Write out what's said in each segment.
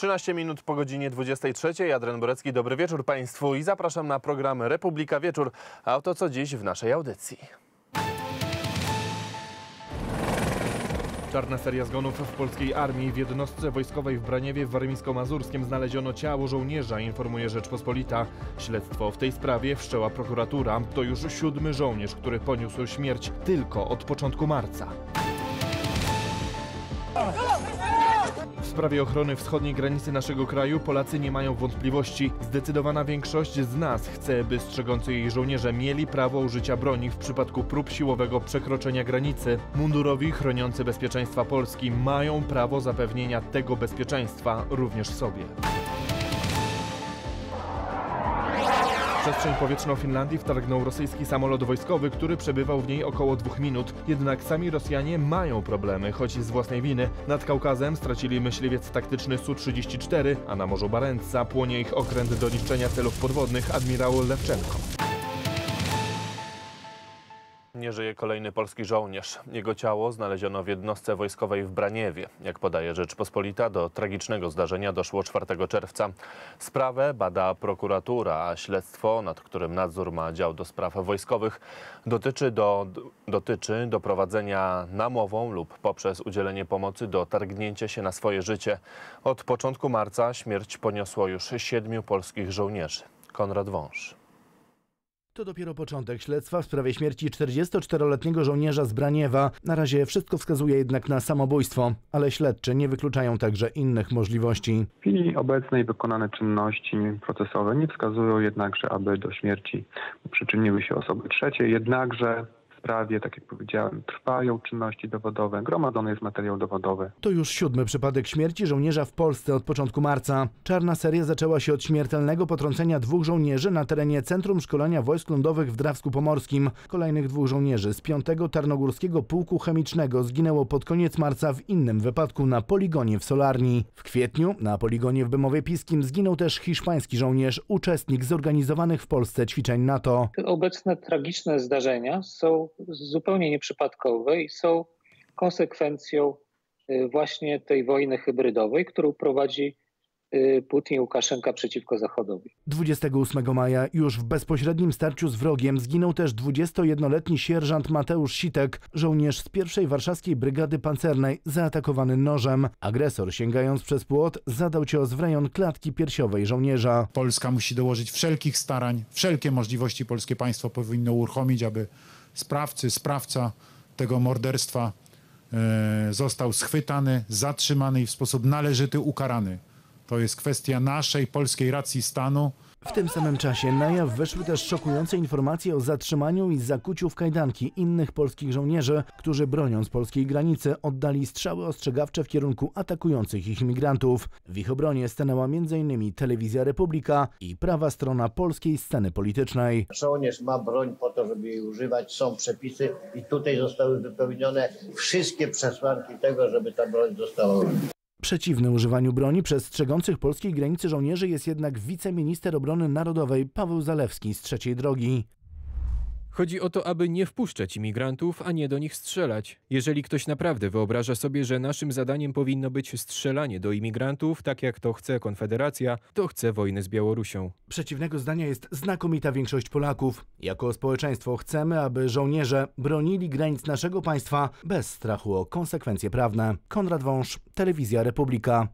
13 minut po godzinie 23. Adrian Borecki, dobry wieczór Państwu i zapraszam na program Republika Wieczór. A oto co dziś w naszej audycji. Czarna seria zgonów w polskiej armii. W jednostce wojskowej w Braniewie w warmińsko-mazurskim znaleziono ciało żołnierza, informuje Rzeczpospolita. Śledztwo w tej sprawie wszczęła prokuratura. To już 7. żołnierz, który poniósł śmierć tylko od początku marca. W sprawie ochrony wschodniej granicy naszego kraju Polacy nie mają wątpliwości. Zdecydowana większość z nas chce, by strzegący jej żołnierze mieli prawo użycia broni w przypadku prób siłowego przekroczenia granicy. Mundurowi chroniący bezpieczeństwa Polski mają prawo zapewnienia tego bezpieczeństwa również sobie. W przestrzeń powietrzną Finlandii wtargnął rosyjski samolot wojskowy, który przebywał w niej około 2 minut. Jednak sami Rosjanie mają problemy, choć z własnej winy. Nad Kaukazem stracili myśliwiec taktyczny Su-34, a na Morzu Barentsa płonie ich okręt do niszczenia celów podwodnych admirał Lewczenko. Nie żyje kolejny polski żołnierz. Jego ciało znaleziono w jednostce wojskowej w Braniewie. Jak podaje Rzeczpospolita, do tragicznego zdarzenia doszło 4 czerwca. Sprawę bada prokuratura, a śledztwo, nad którym nadzór ma dział do spraw wojskowych, dotyczy doprowadzenia namową lub poprzez udzielenie pomocy do targnięcia się na swoje życie. Od początku marca śmierć poniosło już 7 polskich żołnierzy. Konrad Wąż. To dopiero początek śledztwa w sprawie śmierci 44-letniego żołnierza z Braniewa. Na razie wszystko wskazuje jednak na samobójstwo, ale śledczy nie wykluczają także innych możliwości. W chwili obecnej wykonane czynności procesowe nie wskazują jednakże, aby do śmierci przyczyniły się osoby trzecie, jednakże w sprawie, tak jak powiedziałem, trwają czynności dowodowe, gromadzony jest materiał dowodowy. To już 7. przypadek śmierci żołnierza w Polsce od początku marca. Czarna seria zaczęła się od śmiertelnego potrącenia 2 żołnierzy na terenie Centrum Szkolenia Wojsk Lądowych w Drawsku Pomorskim. Kolejnych 2 żołnierzy z 5. Tarnogórskiego Pułku Chemicznego zginęło pod koniec marca w innym wypadku na poligonie w Solarni. W kwietniu na poligonie w Bemowie Piskim zginął też hiszpański żołnierz, uczestnik zorganizowanych w Polsce ćwiczeń NATO. Obecne tragiczne zdarzenia są zupełnie nieprzypadkowe i są konsekwencją właśnie tej wojny hybrydowej, którą prowadzi Putin i Łukaszenka przeciwko Zachodowi. 28 maja już w bezpośrednim starciu z wrogiem zginął też 21-letni sierżant Mateusz Sitek, żołnierz z 1. Warszawskiej Brygady Pancernej, zaatakowany nożem. Agresor, sięgając przez płot, zadał cios w rejon klatki piersiowej żołnierza. Polska musi dołożyć wszelkich starań, wszelkie możliwości polskie państwo powinno uruchomić, aby sprawca tego morderstwa został schwytany, zatrzymany i w sposób należyty ukarany. To jest kwestia naszej polskiej racji stanu. W tym samym czasie na jaw weszły też szokujące informacje o zatrzymaniu i zakuciu w kajdanki innych polskich żołnierzy, którzy broniąc polskiej granicy oddali strzały ostrzegawcze w kierunku atakujących ich imigrantów. W ich obronie stanęła m.in. Telewizja Republika i prawa strona polskiej sceny politycznej. Żołnierz ma broń po to, żeby jej używać, są przepisy i tutaj zostały wypełnione wszystkie przesłanki tego, żeby ta broń została. Przeciwny używaniu broni przez strzegących polskiej granicy żołnierzy jest jednak wiceminister obrony narodowej Paweł Zalewski z Trzeciej Drogi. Chodzi o to, aby nie wpuszczać imigrantów, a nie do nich strzelać. Jeżeli ktoś naprawdę wyobraża sobie, że naszym zadaniem powinno być strzelanie do imigrantów, tak jak to chce Konfederacja, to chce wojny z Białorusią. Przeciwnego zdania jest znakomita większość Polaków. Jako społeczeństwo chcemy, aby żołnierze bronili granic naszego państwa bez strachu o konsekwencje prawne. Konrad Wąż, Telewizja Republika.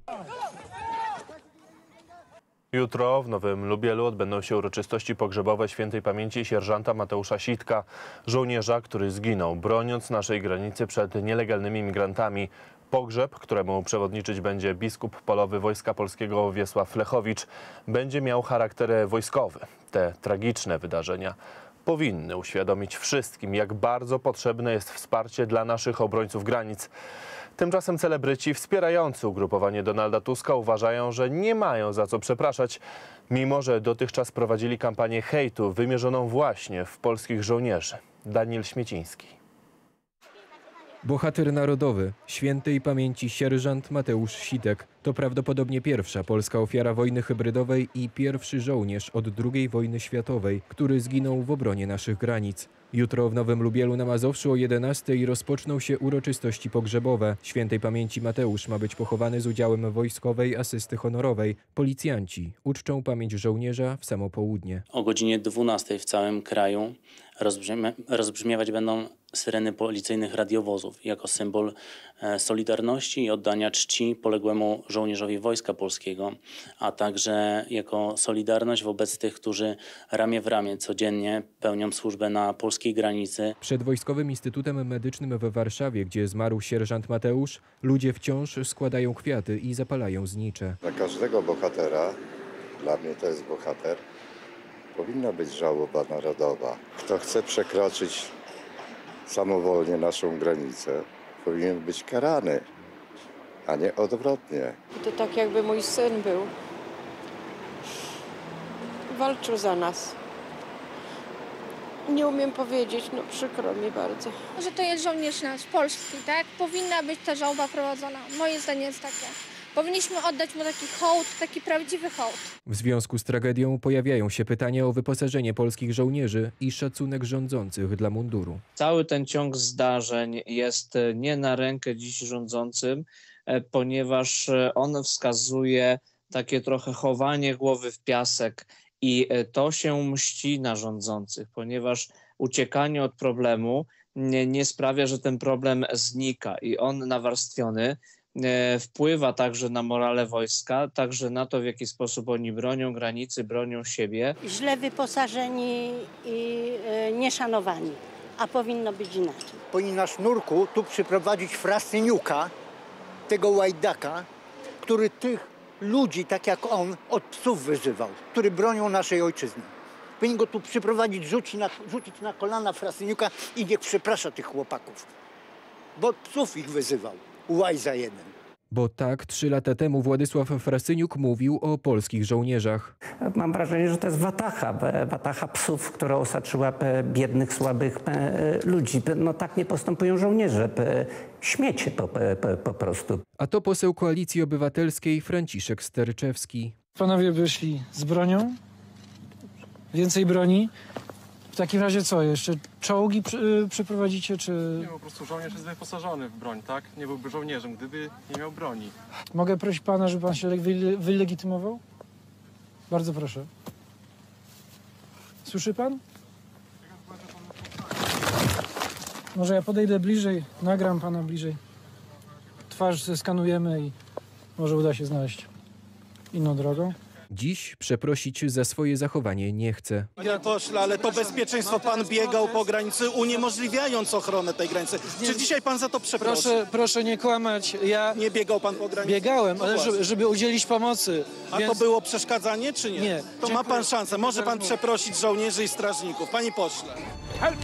Jutro w Nowym Lubielu odbędą się uroczystości pogrzebowe świętej pamięci sierżanta Mateusza Sitka, żołnierza, który zginął, broniąc naszej granicy przed nielegalnymi migrantami. Pogrzeb, któremu przewodniczyć będzie biskup polowy Wojska Polskiego Wiesław Lechowicz, będzie miał charakter wojskowy. Te tragiczne wydarzenia powinny uświadomić wszystkim, jak bardzo potrzebne jest wsparcie dla naszych obrońców granic. Tymczasem celebryci wspierający ugrupowanie Donalda Tuska uważają, że nie mają za co przepraszać, mimo że dotychczas prowadzili kampanię hejtu wymierzoną właśnie w polskich żołnierzy. Daniel Śmieciński. Bohater narodowy, świętej pamięci sierżant Mateusz Sitek. To prawdopodobnie pierwsza polska ofiara wojny hybrydowej i pierwszy żołnierz od II wojny światowej, który zginął w obronie naszych granic. Jutro w Nowym Lubielu na Mazowszu o 11:00 rozpoczną się uroczystości pogrzebowe. Świętej pamięci Mateusz ma być pochowany z udziałem wojskowej asysty honorowej. Policjanci uczczą pamięć żołnierza w samo południe. O godzinie 12:00 w całym kraju rozbrzmiewać będą syreny policyjnych radiowozów jako symbol solidarności i oddania czci poległemu żołnierzowi Wojska Polskiego, a także jako solidarność wobec tych, którzy ramię w ramię codziennie pełnią służbę na polskiej granicy. Przed Wojskowym Instytutem Medycznym w Warszawie, gdzie zmarł sierżant Mateusz, ludzie wciąż składają kwiaty i zapalają znicze. Dla każdego bohatera, dla mnie to jest bohater, powinna być żałoba narodowa. Kto chce przekroczyć samowolnie naszą granicę, powinien być karany, a nie odwrotnie. To tak jakby mój syn był. Walczył za nas. Nie umiem powiedzieć, no przykro mi bardzo. Że to jest żołnierz nasz, polski, tak? Powinna być ta żałoba prowadzona. Moje zdanie jest takie. Powinniśmy oddać mu taki hołd, taki prawdziwy hołd. W związku z tragedią pojawiają się pytania o wyposażenie polskich żołnierzy i szacunek rządzących dla munduru. Cały ten ciąg zdarzeń jest nie na rękę dziś rządzącym, ponieważ on wskazuje takie trochę chowanie głowy w piasek i to się mści na rządzących, ponieważ uciekanie od problemu nie sprawia, że ten problem znika i on nawarstwiony wpływa także na morale wojska, także na to, w jaki sposób oni bronią granicy, bronią siebie. Źle wyposażeni i nieszanowani, a powinno być inaczej. Powinni na sznurku tu przyprowadzić Frasyniuka, tego łajdaka, który tych ludzi, tak jak on, od psów wyzywał, który bronią naszej ojczyzny. Powinni go tu przyprowadzić, rzucić na kolana Frasyniuka i niech przeprasza tych chłopaków, bo od psów ich wyzywał. Łajza jeden. Bo tak 3 lata temu Władysław Frasyniuk mówił o polskich żołnierzach. Mam wrażenie, że to jest watacha psów, która osaczyła biednych, słabych ludzi. No tak nie postępują żołnierze. Śmiecie po prostu. A to poseł Koalicji Obywatelskiej Franciszek Sterczewski. Panowie wyszli z bronią, więcej broni. W takim razie co, jeszcze czołgi przeprowadzicie, czy... Nie, po prostu żołnierz jest wyposażony w broń, tak? Nie byłby żołnierzem, gdyby nie miał broni. Mogę prosić pana, żeby pan się wylegitymował? Bardzo proszę. Słyszy pan? Może ja podejdę bliżej, nagram pana bliżej. Twarz zeskanujemy i może uda się znaleźć inną drogą. Dziś przeprosić za swoje zachowanie nie chce. Panie pośle, ale to bezpieczeństwo pan biegał po granicy, uniemożliwiając ochronę tej granicy. Czy dzisiaj pan za to przeprosi? Proszę nie kłamać. Ja nie biegał pan po granicy? Biegałem, ale żeby udzielić pomocy. A to było przeszkadzanie, czy nie? Nie. To ma pan szansę. Może pan przeprosić żołnierzy i strażników. Panie pośle. Help!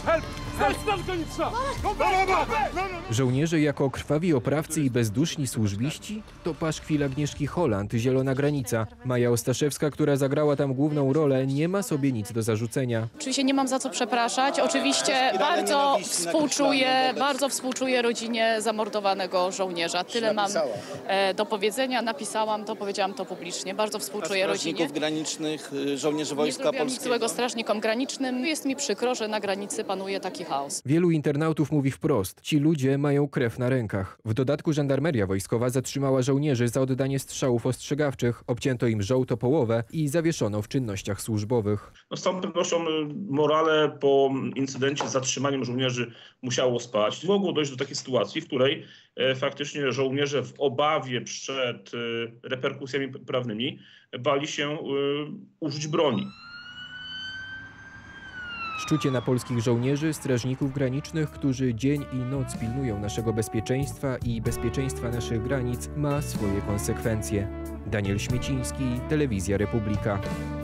Żołnierze jako krwawi oprawcy i bezduszni służbiści? To paszkwil Agnieszki Holland, Zielona Granica. Maja Ostaszewska, która zagrała tam główną rolę, nie ma sobie nic do zarzucenia. Oczywiście nie mam za co przepraszać. Oczywiście bardzo współczuję rodzinie zamordowanego żołnierza. Tyle mam do powiedzenia. Napisałam to, powiedziałam to publicznie. Bardzo współczuję rodzinie. Strażników granicznych, żołnierzy Wojska Polskiego. Nie zrobiłam nic złego strażnikom granicznym. Jest mi przykro, że na granicy panuje taki chaos. Wielu internautów mówi wprost, ci ludzie mają krew na rękach. W dodatku żandarmeria wojskowa zatrzymała żołnierzy za oddanie strzałów ostrzegawczych, obcięto im żołto połowę i zawieszono w czynnościach służbowych. Z całą pewnością morale po incydencie z zatrzymaniem żołnierzy musiało spać. Mogło dojść do takiej sytuacji, w której faktycznie żołnierze w obawie przed reperkusjami prawnymi bali się użyć broni. Szczucie na polskich żołnierzy, strażników granicznych, którzy dzień i noc pilnują naszego bezpieczeństwa i bezpieczeństwa naszych granic, ma swoje konsekwencje. Daniel Śmieciński, Telewizja Republika.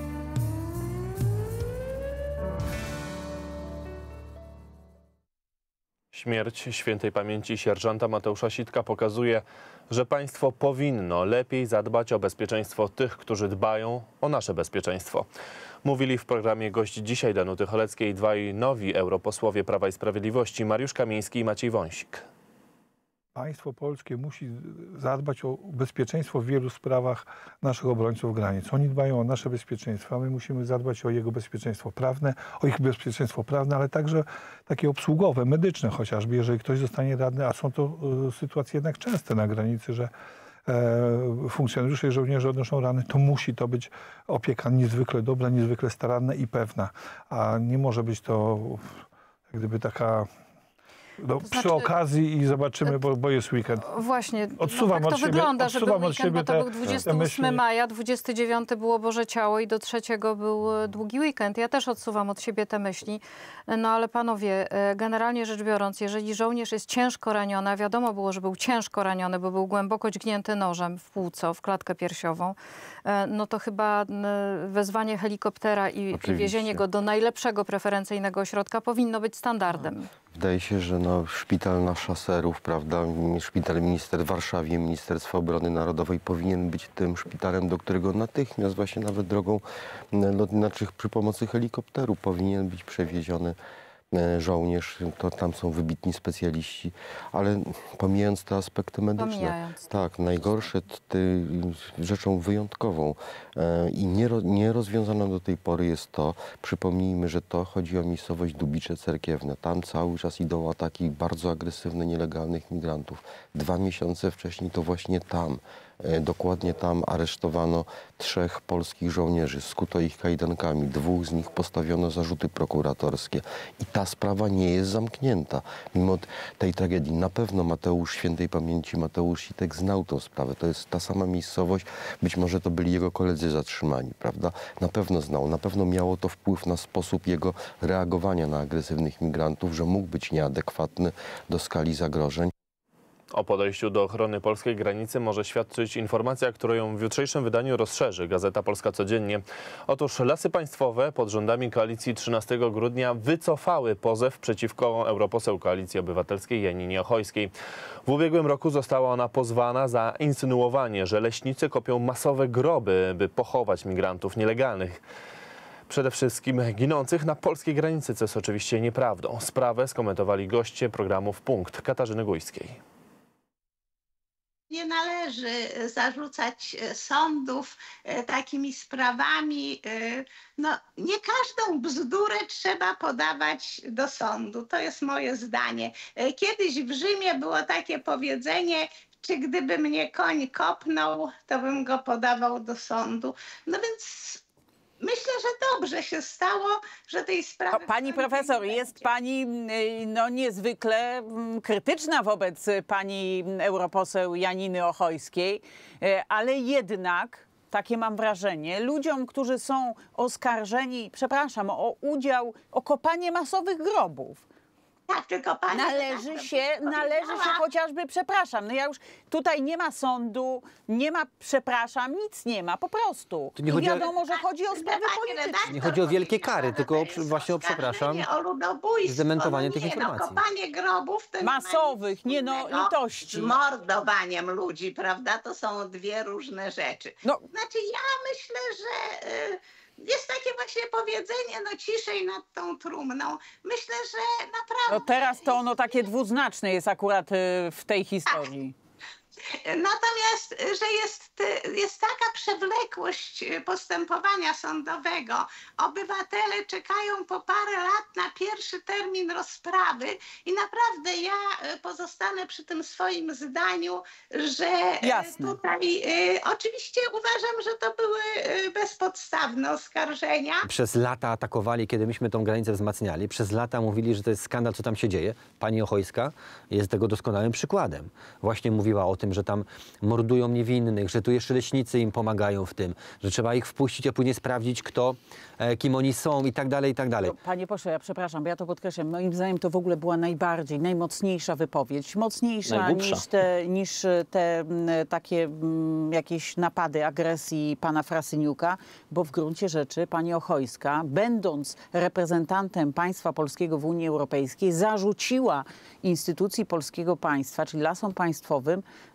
Śmierć świętej pamięci sierżanta Mateusza Sitka pokazuje, że państwo powinno lepiej zadbać o bezpieczeństwo tych, którzy dbają o nasze bezpieczeństwo. Mówili w programie gości dzisiaj Danuty Choleckiej dwaj nowi europosłowie Prawa i Sprawiedliwości, Mariusz Kamiński i Maciej Wąsik. Państwo polskie musi zadbać o bezpieczeństwo w wielu sprawach naszych obrońców granic. Oni dbają o nasze bezpieczeństwo, a my musimy zadbać o jego bezpieczeństwo prawne, o ich bezpieczeństwo prawne, ale także takie obsługowe, medyczne chociażby, jeżeli ktoś zostanie ranny, a są to sytuacje jednak częste na granicy, że funkcjonariusze i żołnierze odnoszą rany, to musi to być opieka niezwykle dobra, niezwykle staranna i pewna, a nie może być to jak gdyby taka... No, To przy znaczy, okazji i zobaczymy, bo jest weekend. Właśnie, Odsuwam tak od to siebie, wygląda, że był weekend, bo to był te 28 myśli. maja, 29 było Boże Ciało i do 3 był długi weekend. Ja też odsuwam od siebie te myśli. No ale panowie, generalnie rzecz biorąc, jeżeli żołnierz jest ciężko raniony, a wiadomo było, że był ciężko raniony, bo był głęboko dźgnięty nożem w płuco, w klatkę piersiową, no to chyba wezwanie helikoptera i wiezienie go do najlepszego preferencyjnego ośrodka powinno być standardem. Wydaje się, że szpital na Szaserów, prawda, szpital w Warszawie, Ministerstwo Obrony Narodowej powinien być tym szpitalem, do którego natychmiast właśnie nawet drogą lotniczych przy pomocy helikopteru powinien być przewieziony żołnierz. To tam są wybitni specjaliści, ale pomijając te aspekty medyczne, tak, najgorsze rzeczą wyjątkową i nierozwiązaną do tej pory jest to, przypomnijmy, że to chodzi o miejscowość Dubicze Cerkiewne. Tam cały czas idą ataki bardzo agresywne nielegalnych migrantów. 2 miesiące wcześniej to właśnie tam, dokładnie tam aresztowano 3 polskich żołnierzy, skuto ich kajdankami, 2 z nich postawiono zarzuty prokuratorskie i ta sprawa nie jest zamknięta. Mimo tej tragedii na pewno Mateusz, świętej pamięci Mateusz Sitek znał tę sprawę. To jest ta sama miejscowość, być może to byli jego koledzy zatrzymani, prawda? Na pewno znał, na pewno miało to wpływ na sposób jego reagowania na agresywnych migrantów, że mógł być nieadekwatny do skali zagrożeń. O podejściu do ochrony polskiej granicy może świadczyć informacja, którą w jutrzejszym wydaniu rozszerzy Gazeta Polska Codziennie. Otóż Lasy Państwowe pod rządami koalicji 13 grudnia wycofały pozew przeciwko europoseł Koalicji Obywatelskiej Janinie Ochojskiej. W ubiegłym roku została ona pozwana za insynuowanie, że leśnicy kopią masowe groby, by pochować migrantów nielegalnych. Przede wszystkim ginących na polskiej granicy, co jest oczywiście nieprawdą. Sprawę skomentowali goście programu W Punkt Katarzyny Gujskiej. Nie należy zarzucać sądów takimi sprawami. No, nie każdą bzdurę trzeba podawać do sądu. To jest moje zdanie. Kiedyś w Rzymie było takie powiedzenie, czy gdyby mnie koń kopnął, to bym go podawał do sądu. No więc myślę, że dobrze się stało, że tej sprawy... Pani profesor, jest pani niezwykle krytyczna wobec pani europoseł Janiny Ochojskiej, ale jednak, takie mam wrażenie, ludziom, którzy są oskarżeni, przepraszam, o udział, o kopanie masowych grobów, tak, tylko pani należy się chociażby, przepraszam, no ja już tutaj nie ma sądu, nie ma przepraszam, nic nie ma, po prostu. Nie chodzi wiadomo, że chodzi o sprawy polityczne. Nie chodzi o wielkie kary, tylko właśnie o, przepraszam, zdementowanie tych informacji. Kopanie grobów to masowych, litości. Z mordowaniem ludzi, prawda? To są 2 różne rzeczy. Znaczy ja myślę, że... Jest takie właśnie powiedzenie, ciszej nad tą trumną. Myślę, że naprawdę... Teraz to ono takie dwuznaczne jest akurat w tej historii. Natomiast, że jest taka przewlekłość postępowania sądowego, obywatele czekają po parę lat na pierwszy termin rozprawy i naprawdę ja pozostanę przy tym swoim zdaniu, że tutaj oczywiście uważam, że to były bezpodstawne oskarżenia. Przez lata atakowali, kiedy myśmy tą granicę wzmacniali, przez lata mówili, że to jest skandal, co tam się dzieje. Pani Ochojska jest tego doskonałym przykładem. Właśnie mówiła o tym, że tam mordują niewinnych, że tu jeszcze leśnicy im pomagają w tym, że trzeba ich wpuścić, a później sprawdzić, kim oni są i tak dalej, i tak dalej. Panie pośle, ja przepraszam, bo ja to podkreślam. Moim zdaniem to w ogóle była najmocniejsza wypowiedź. Mocniejsza niż te takie jakieś napady agresji pana Frasyniuka, bo w gruncie rzeczy pani Ochojska, będąc reprezentantem państwa polskiego w Unii Europejskiej, zarzuciła instytucji polskiego państwa, czyli Lasom Państwowym,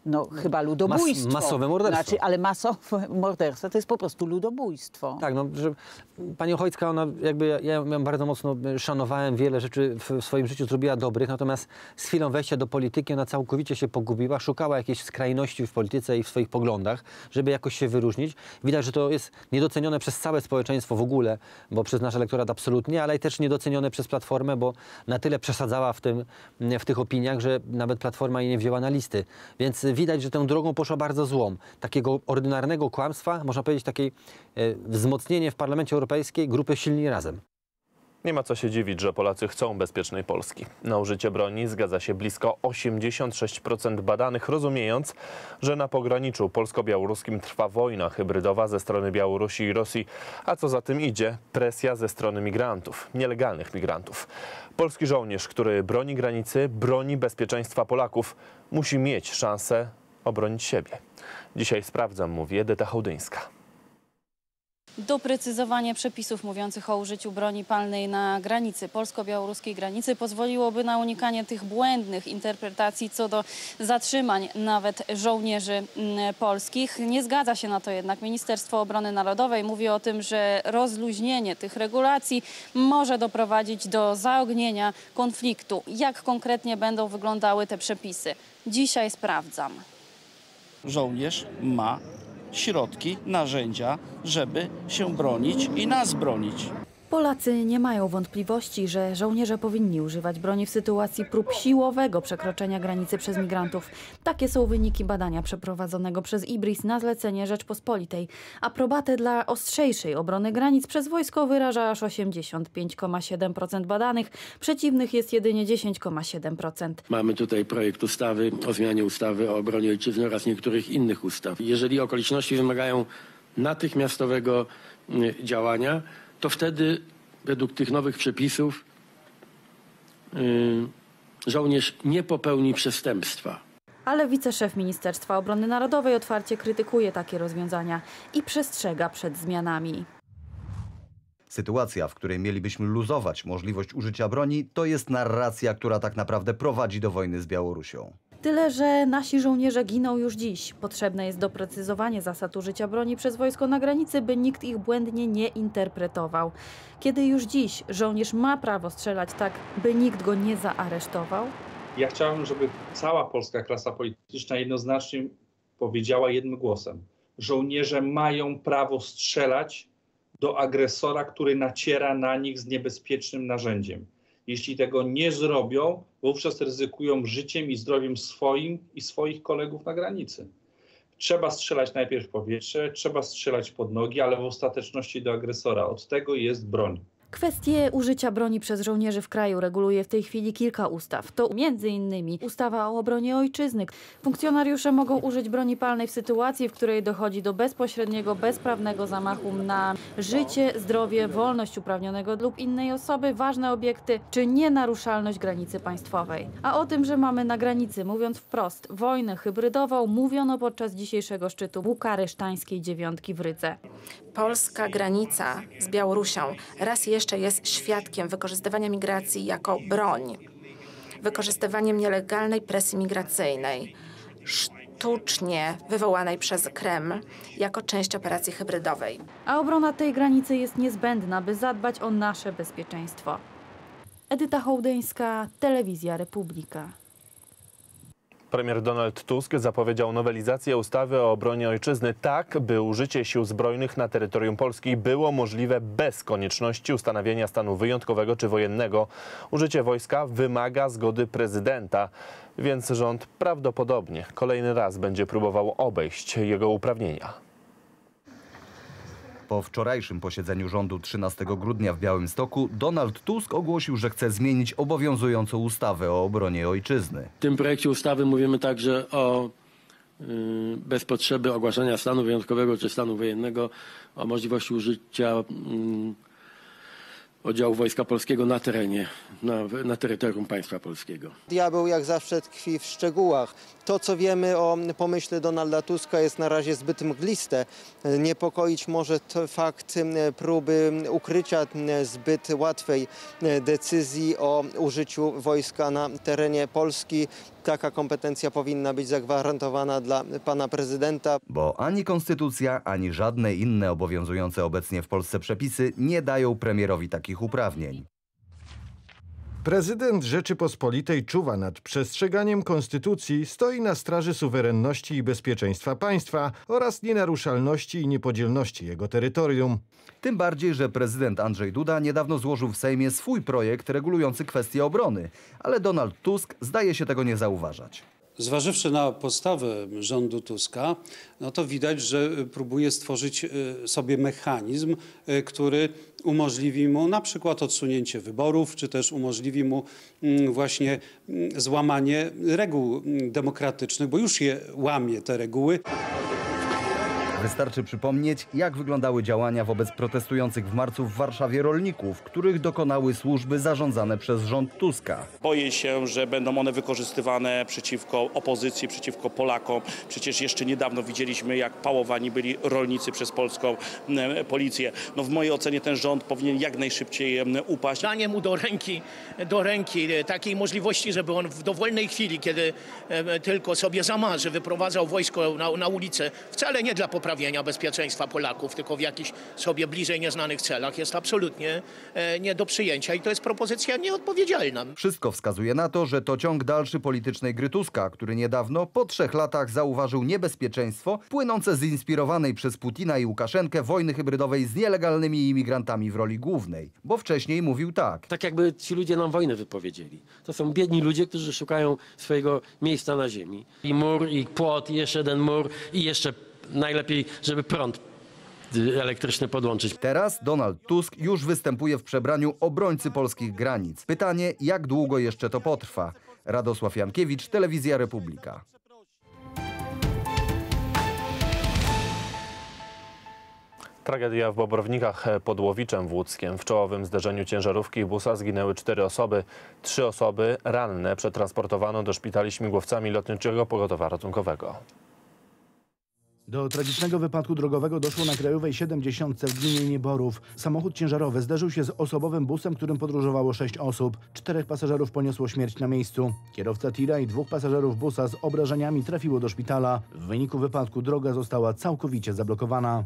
No chyba ludobójstwo. Masowe morderstwo. Znaczy, ale masowe morderstwo to jest po prostu ludobójstwo. Tak, no, że pani Ochojska, ona jakby, ja ją bardzo mocno szanowałem, wiele rzeczy w swoim życiu zrobiła dobrych, natomiast z chwilą wejścia do polityki ona całkowicie się pogubiła, szukała jakiejś skrajności w polityce i w swoich poglądach, żeby jakoś się wyróżnić. Widać, że to jest niedocenione przez całe społeczeństwo w ogóle, bo przez nasz elektorat absolutnie, ale też niedocenione przez Platformę, bo na tyle przesadzała w tych opiniach, że nawet Platforma jej nie wzięła na listy. Więc widać, że tą drogą poszła bardzo złą. Takiego ordynarnego kłamstwa, można powiedzieć, takiej wzmocnienie w Parlamencie Europejskiej grupy Silni Razem. Nie ma co się dziwić, że Polacy chcą bezpiecznej Polski. Na użycie broni zgadza się blisko 86% badanych, rozumiejąc, że na pograniczu polsko-białoruskim trwa wojna hybrydowa ze strony Białorusi i Rosji, a co za tym idzie, presja ze strony migrantów, nielegalnych migrantów. Polski żołnierz, który broni granicy, broni bezpieczeństwa Polaków, musi mieć szansę obronić siebie. Dzisiaj sprawdzam, mówi Edyta Hołdyńska. Doprecyzowanie przepisów mówiących o użyciu broni palnej na granicy, polsko-białoruskiej granicy pozwoliłoby na unikanie tych błędnych interpretacji co do zatrzymań nawet żołnierzy polskich. Nie zgadza się na to jednak Ministerstwo Obrony Narodowej. Mówi o tym, że rozluźnienie tych regulacji może doprowadzić do zaognienia konfliktu. Jak konkretnie będą wyglądały te przepisy? Dzisiaj sprawdzam. Żołnierz ma środki, narzędzia, żeby się bronić i nas bronić. Polacy nie mają wątpliwości, że żołnierze powinni używać broni w sytuacji prób siłowego przekroczenia granicy przez migrantów. Takie są wyniki badania przeprowadzonego przez IBRIS na zlecenie Rzeczpospolitej. Aprobatę dla ostrzejszej obrony granic przez wojsko wyraża aż 85,7% badanych, przeciwnych jest jedynie 10,7%. Mamy tutaj projekt ustawy o zmianie ustawy o obronie ojczyzny oraz niektórych innych ustaw. Jeżeli okoliczności wymagają natychmiastowego działania, to wtedy według tych nowych przepisów żołnierz nie popełni przestępstwa. Ale wiceszef Ministerstwa Obrony Narodowej otwarcie krytykuje takie rozwiązania i przestrzega przed zmianami. Sytuacja, w której mielibyśmy luzować możliwość użycia broni, to jest narracja, która tak naprawdę prowadzi do wojny z Białorusią. Tyle, że nasi żołnierze giną już dziś. Potrzebne jest doprecyzowanie zasad użycia broni przez wojsko na granicy, by nikt ich błędnie nie interpretował. Kiedy już dziś żołnierz ma prawo strzelać tak, by nikt go nie zaaresztował? Ja chciałem, żeby cała polska klasa polityczna jednoznacznie powiedziała jednym głosem. Żołnierze mają prawo strzelać do agresora, który naciera na nich z niebezpiecznym narzędziem. Jeśli tego nie zrobią, wówczas ryzykują życiem i zdrowiem swoim i swoich kolegów na granicy. Trzeba strzelać najpierw w powietrze, trzeba strzelać pod nogi, ale w ostateczności do agresora. Od tego jest broń. Kwestię użycia broni przez żołnierzy w kraju reguluje w tej chwili kilka ustaw. To m.in. ustawa o obronie ojczyzny. Funkcjonariusze mogą użyć broni palnej w sytuacji, w której dochodzi do bezpośredniego, bezprawnego zamachu na życie, zdrowie, wolność uprawnionego lub innej osoby, ważne obiekty czy nienaruszalność granicy państwowej. A o tym, że mamy na granicy, mówiąc wprost, wojnę hybrydową, mówiono podczas dzisiejszego szczytu bukaresztańskiej dziewiątki w Rydze. Polska granica z Białorusią raz jeszcze jest świadkiem wykorzystywania migracji jako broń, wykorzystywaniem nielegalnej presji migracyjnej, sztucznie wywołanej przez Kreml jako część operacji hybrydowej. A obrona tej granicy jest niezbędna, by zadbać o nasze bezpieczeństwo. Edyta Hołdyńska, Telewizja Republika. Premier Donald Tusk zapowiedział nowelizację ustawy o obronie ojczyzny tak, by użycie sił zbrojnych na terytorium Polski było możliwe bez konieczności ustanowienia stanu wyjątkowego czy wojennego. Użycie wojska wymaga zgody prezydenta, więc rząd prawdopodobnie kolejny raz będzie próbował obejść jego uprawnienia. Po wczorajszym posiedzeniu rządu 13 grudnia w Białymstoku Donald Tusk ogłosił, że chce zmienić obowiązującą ustawę o obronie ojczyzny. W tym projekcie ustawy mówimy także o bez potrzeby ogłaszania stanu wyjątkowego czy stanu wojennego, o możliwości użycia oddziału Wojska Polskiego na terenie, na terytorium państwa polskiego. Diabeł jak zawsze tkwi w szczegółach. To, co wiemy o pomyśle Donalda Tuska, jest na razie zbyt mgliste. Niepokoić może fakt próby ukrycia zbyt łatwej decyzji o użyciu wojska na terenie Polski. taka kompetencja powinna być zagwarantowana dla pana prezydenta. Bo ani konstytucja, ani żadne inne obowiązujące obecnie w Polsce przepisy nie dają premierowi takich uprawnień. Prezydent Rzeczypospolitej czuwa nad przestrzeganiem konstytucji, stoi na straży suwerenności i bezpieczeństwa państwa oraz nienaruszalności i niepodzielności jego terytorium. Tym bardziej, że prezydent Andrzej Duda niedawno złożył w Sejmie swój projekt regulujący kwestie obrony, ale Donald Tusk zdaje się tego nie zauważać. Zważywszy na postawę rządu Tuska, no to widać, że próbuje stworzyć sobie mechanizm, który umożliwi mu na przykład odsunięcie wyborów, czy też umożliwi mu właśnie złamanie reguł demokratycznych, bo już je łamie te reguły. Wystarczy przypomnieć, jak wyglądały działania wobec protestujących w marcu w Warszawie rolników, których dokonały służby zarządzane przez rząd Tuska. Boję się, że będą one wykorzystywane przeciwko opozycji, przeciwko Polakom. Przecież jeszcze niedawno widzieliśmy, jak pałowani byli rolnicy przez polską policję. No w mojej ocenie ten rząd powinien jak najszybciej upaść. Danie mu do ręki takiej możliwości, żeby on w dowolnej chwili, kiedy tylko sobie zamarzy, wyprowadzał wojsko na ulicę, wcale nie dla poprawienia bezpieczeństwa Polaków, tylko w jakichś sobie bliżej nieznanych celach, jest absolutnie nie do przyjęcia i to jest propozycja nieodpowiedzialna. Wszystko wskazuje na to, że to ciąg dalszy politycznej gry Tuska, który niedawno, po 3 latach, zauważył niebezpieczeństwo płynące z inspirowanej przez Putina i Łukaszenkę wojny hybrydowej z nielegalnymi imigrantami w roli głównej. Bo wcześniej mówił tak. Tak jakby ci ludzie nam wojnę wypowiedzieli. To są biedni ludzie, którzy szukają swojego miejsca na ziemi. I mur, i płot, i jeszcze jeden mur, i jeszcze najlepiej, żeby prąd elektryczny podłączyć. Teraz Donald Tusk już występuje w przebraniu obrońcy polskich granic. Pytanie, jak długo jeszcze to potrwa? Radosław Jankiewicz, Telewizja Republika. Tragedia w Bobrownikach pod Łowiczem w Łódzkiem. W czołowym zderzeniu ciężarówki i busa zginęły 4 osoby. 3 osoby ranne przetransportowano do szpitali śmigłowcami Lotniczego Pogotowia Ratunkowego. Do tragicznego wypadku drogowego doszło na Krajowej 70 w gminie Nieborów. Samochód ciężarowy zderzył się z osobowym busem, którym podróżowało 6 osób. 4 pasażerów poniosło śmierć na miejscu. Kierowca tira i 2 pasażerów busa z obrażeniami trafiło do szpitala. W wyniku wypadku droga została całkowicie zablokowana.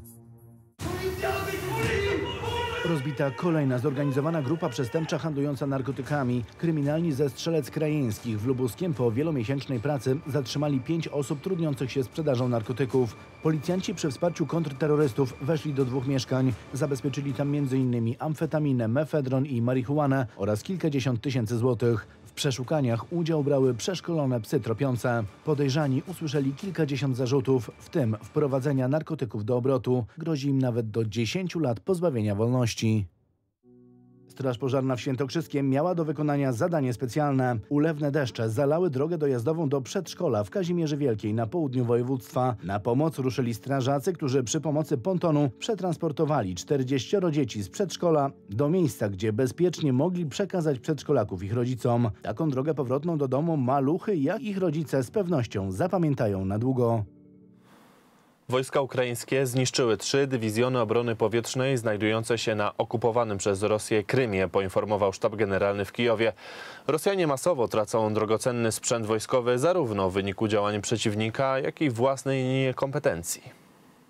Rozbita kolejna zorganizowana grupa przestępcza handlująca narkotykami. Kryminalni ze Strzelec Krajeńskich w Lubuskiem po wielomiesięcznej pracy zatrzymali 5 osób trudniących się sprzedażą narkotyków. Policjanci przy wsparciu kontrterrorystów weszli do 2 mieszkań. Zabezpieczyli tam m.in. amfetaminę, mefedron i marihuanę oraz kilkadziesiąt tysięcy złotych. W przeszukaniach udział brały przeszkolone psy tropiące. Podejrzani usłyszeli kilkadziesiąt zarzutów, w tym wprowadzenia narkotyków do obrotu. Grozi im nawet do 10 lat pozbawienia wolności. Straż Pożarna w Świętokrzyskiem miała do wykonania zadanie specjalne. Ulewne deszcze zalały drogę dojazdową do przedszkola w Kazimierzy Wielkiej na południu województwa. Na pomoc ruszyli strażacy, którzy przy pomocy pontonu przetransportowali 40 dzieci z przedszkola do miejsca, gdzie bezpiecznie mogli przekazać przedszkolaków ich rodzicom. Taką drogę powrotną do domu maluchy, jak ich rodzice z pewnością zapamiętają na długo. Wojska ukraińskie zniszczyły 3 dywizjony obrony powietrznej znajdujące się na okupowanym przez Rosję Krymie, poinformował sztab generalny w Kijowie. Rosjanie masowo tracą drogocenny sprzęt wojskowy zarówno w wyniku działań przeciwnika, jak i własnej niekompetencji.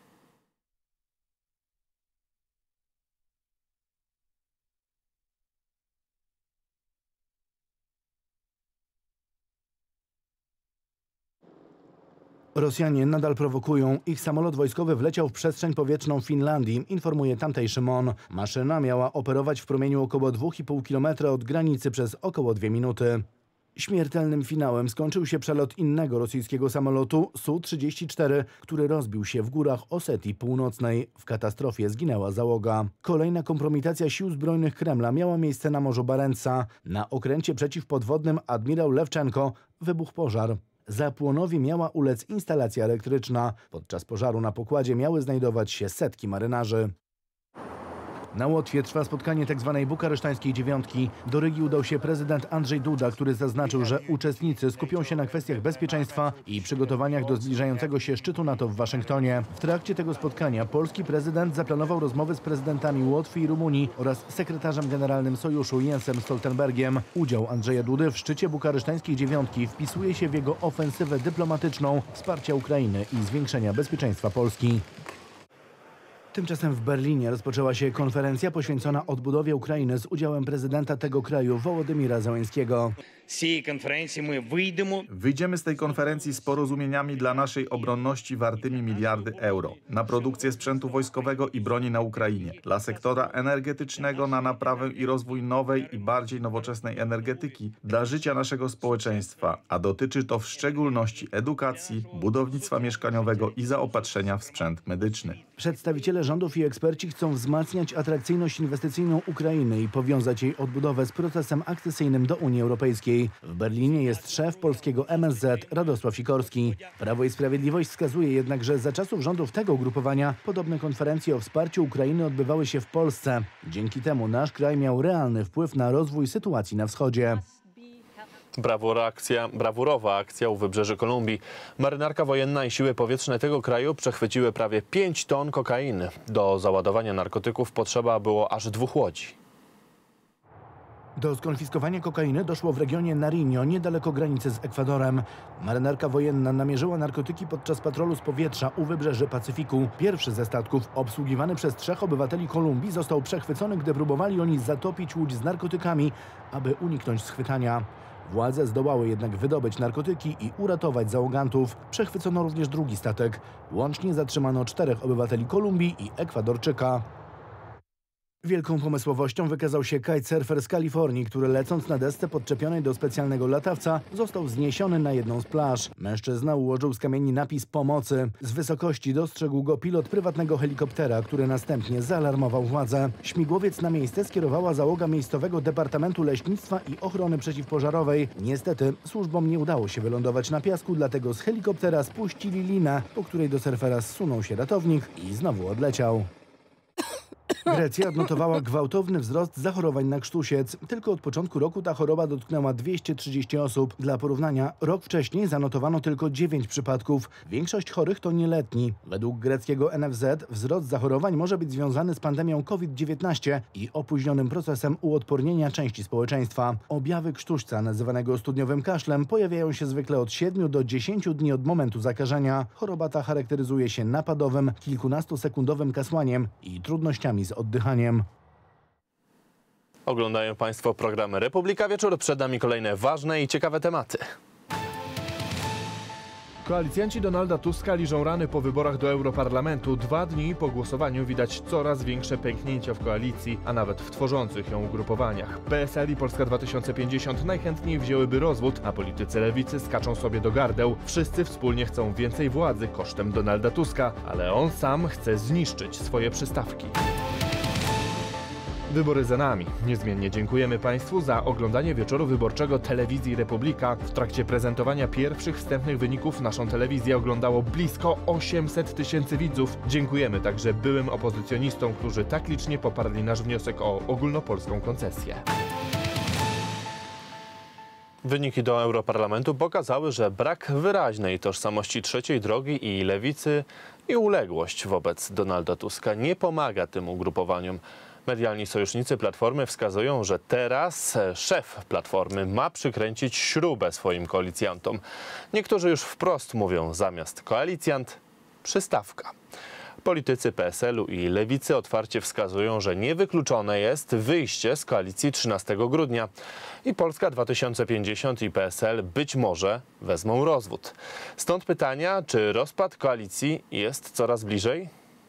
Rosjanie nadal prowokują. Ich samolot wojskowy wleciał w przestrzeń powietrzną Finlandii, informuje tamtejszy MON. Maszyna miała operować w promieniu około 2,5 km od granicy przez około 2 minuty. Śmiertelnym finałem skończył się przelot innego rosyjskiego samolotu Su-34, który rozbił się w górach Osetii Północnej. W katastrofie zginęła załoga. Kolejna kompromitacja sił zbrojnych Kremla miała miejsce na Morzu Barentsa. Na okręcie przeciwpodwodnym Admirał Lewczenko wybuchł pożar. Zapłonowi miała ulec instalacja elektryczna. Podczas pożaru na pokładzie miały znajdować się setki marynarzy. Na Łotwie trwa spotkanie tzw. bukaresztańskiej dziewiątki. Do Rygi udał się prezydent Andrzej Duda, który zaznaczył, że uczestnicy skupią się na kwestiach bezpieczeństwa i przygotowaniach do zbliżającego się szczytu NATO w Waszyngtonie. W trakcie tego spotkania polski prezydent zaplanował rozmowy z prezydentami Łotwy i Rumunii oraz sekretarzem generalnym sojuszu Jensem Stoltenbergiem. Udział Andrzeja Dudy w szczycie bukaresztańskiej dziewiątki wpisuje się w jego ofensywę dyplomatyczną, wsparcia Ukrainy i zwiększenia bezpieczeństwa Polski. Tymczasem w Berlinie rozpoczęła się konferencja poświęcona odbudowie Ukrainy z udziałem prezydenta tego kraju Wołodymira Zełenskiego. Wyjdziemy z tej konferencji z porozumieniami dla naszej obronności wartymi miliardy euro, na produkcję sprzętu wojskowego i broni na Ukrainie, dla sektora energetycznego na naprawę i rozwój nowej i bardziej nowoczesnej energetyki dla życia naszego społeczeństwa, a dotyczy to w szczególności edukacji, budownictwa mieszkaniowego i zaopatrzenia w sprzęt medyczny. Przedstawiciele rządów i eksperci chcą wzmacniać atrakcyjność inwestycyjną Ukrainy i powiązać jej odbudowę z procesem akcesyjnym do Unii Europejskiej. W Berlinie jest szef polskiego MSZ Radosław Sikorski. Prawo i Sprawiedliwość wskazuje jednak, że za czasów rządów tego ugrupowania podobne konferencje o wsparciu Ukrainy odbywały się w Polsce. Dzięki temu nasz kraj miał realny wpływ na rozwój sytuacji na wschodzie. Brawurowa akcja u wybrzeży Kolumbii. Marynarka wojenna i siły powietrzne tego kraju przechwyciły prawie 5 ton kokainy. Do załadowania narkotyków potrzeba było aż 2 łodzi. Do skonfiskowania kokainy doszło w regionie Nariño, niedaleko granicy z Ekwadorem. Marynarka wojenna namierzyła narkotyki podczas patrolu z powietrza u wybrzeży Pacyfiku. Pierwszy ze statków, obsługiwany przez 3 obywateli Kolumbii, został przechwycony, gdy próbowali oni zatopić łódź z narkotykami, aby uniknąć schwytania. Władze zdołały jednak wydobyć narkotyki i uratować załogantów. Przechwycono również drugi statek. Łącznie zatrzymano 4 obywateli Kolumbii i Ekwadorczyka. Wielką pomysłowością wykazał się kitesurfer z Kalifornii, który lecąc na desce podczepionej do specjalnego latawca został zniesiony na jedną z plaż. Mężczyzna ułożył z kamieni napis pomocy. Z wysokości dostrzegł go pilot prywatnego helikoptera, który następnie zaalarmował władze. Śmigłowiec na miejsce skierowała załoga miejscowego Departamentu Leśnictwa i Ochrony Przeciwpożarowej. Niestety służbom nie udało się wylądować na piasku, dlatego z helikoptera spuścili linę, po której do surfera zsunął się ratownik i znowu odleciał. Grecja odnotowała gwałtowny wzrost zachorowań na krztusiec. Tylko od początku roku ta choroba dotknęła 230 osób. Dla porównania, rok wcześniej zanotowano tylko 9 przypadków. Większość chorych to nieletni. Według greckiego NFZ wzrost zachorowań może być związany z pandemią COVID-19 i opóźnionym procesem uodpornienia części społeczeństwa. Objawy krztuśca, nazywanego studniowym kaszlem, pojawiają się zwykle od 7 do 10 dni od momentu zakażenia. Choroba ta charakteryzuje się napadowym, kilkunastosekundowym kasłaniem i trudnościami z oddychaniem. Oglądają Państwo program Republika Wieczór. Przed nami kolejne ważne i ciekawe tematy. Koalicjanci Donalda Tuska liżą rany po wyborach do Europarlamentu. 2 dni po głosowaniu widać coraz większe pęknięcia w koalicji, a nawet w tworzących ją ugrupowaniach. PSL i Polska 2050 najchętniej wzięłyby rozwód, a politycy lewicy skaczą sobie do gardeł. Wszyscy wspólnie chcą więcej władzy kosztem Donalda Tuska, ale on sam chce zniszczyć swoje przystawki. Wybory za nami. Niezmiennie dziękujemy Państwu za oglądanie wieczoru wyborczego Telewizji Republika. W trakcie prezentowania pierwszych wstępnych wyników naszą telewizję oglądało blisko 800 000 widzów. Dziękujemy także byłym opozycjonistom, którzy tak licznie poparli nasz wniosek o ogólnopolską koncesję. Wyniki do Europarlamentu pokazały, że brak wyraźnej tożsamości trzeciej drogi i lewicy i uległość wobec Donalda Tuska nie pomaga tym ugrupowaniom. Medialni sojusznicy Platformy wskazują, że teraz szef Platformy ma przykręcić śrubę swoim koalicjantom. Niektórzy już wprost mówią zamiast koalicjant przystawka. Politycy PSL-u i Lewicy otwarcie wskazują, że niewykluczone jest wyjście z koalicji 13 grudnia. I Polska 2050 i PSL być może wezmą rozwód. Stąd pytania, czy rozpad koalicji jest coraz bliżej?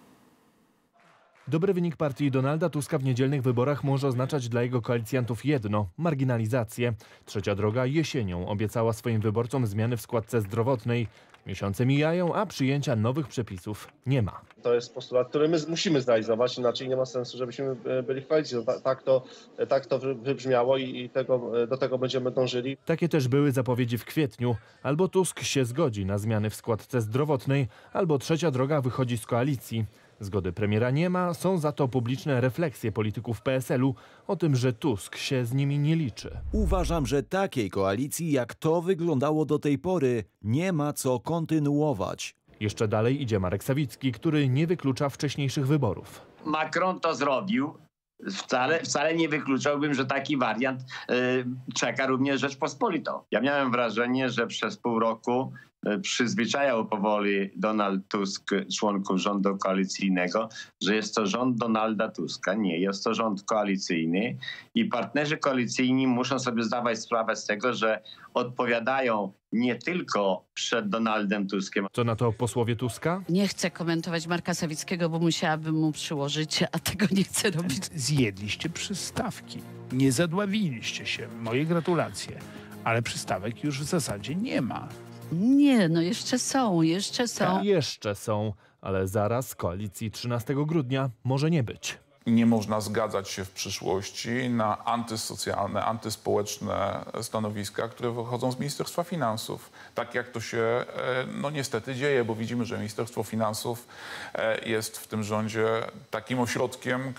Dobry wynik partii Donalda Tuska w niedzielnych wyborach może oznaczać dla jego koalicjantów jedno – marginalizację. Trzecia droga jesienią obiecała swoim wyborcom zmiany w składce zdrowotnej. Miesiące mijają, a przyjęcia nowych przepisów nie ma. To jest postulat, który my musimy zrealizować, inaczej nie ma sensu, żebyśmy byli w koalicji. Tak to wybrzmiało i do tego będziemy dążyli. Takie też były zapowiedzi w kwietniu. Albo Tusk się zgodzi na zmiany w składce zdrowotnej, albo trzecia droga wychodzi z koalicji. Zgody premiera nie ma, są za to publiczne refleksje polityków PSL-u o tym, że Tusk się z nimi nie liczy. Uważam, że takiej koalicji, jak to wyglądało do tej pory, nie ma co kontynuować. Jeszcze dalej idzie Marek Sawicki, który nie wyklucza wcześniejszych wyborów. Macron to zrobił. Wcale nie wykluczałbym, że taki wariant czeka również Rzeczpospolitą. Ja miałem wrażenie, że przez pół roku przyzwyczajał powoli Donald Tusk członków rządu koalicyjnego, że jest to rząd Donalda Tuska. Nie, jest to rząd koalicyjny i partnerzy koalicyjni muszą sobie zdawać sprawę z tego, że odpowiadają nie tylko przed Donaldem Tuskiem. Co na to posłowie Tuska? Nie chcę komentować Marka Sawickiego, bo musiałabym mu przyłożyć, a tego nie chcę robić. Zjedliście przystawki. Nie zadławiliście się. Moje gratulacje. Ale przystawek już w zasadzie nie ma. Nie, no jeszcze są. Jeszcze są, ale zaraz koalicji 13 grudnia może nie być. Nie można zgadzać się w przyszłości na antysocjalne, antyspołeczne stanowiska, które wychodzą z Ministerstwa Finansów. Tak jak to się niestety dzieje, bo widzimy, że Ministerstwo Finansów jest w tym rządzie takim ośrodkiem,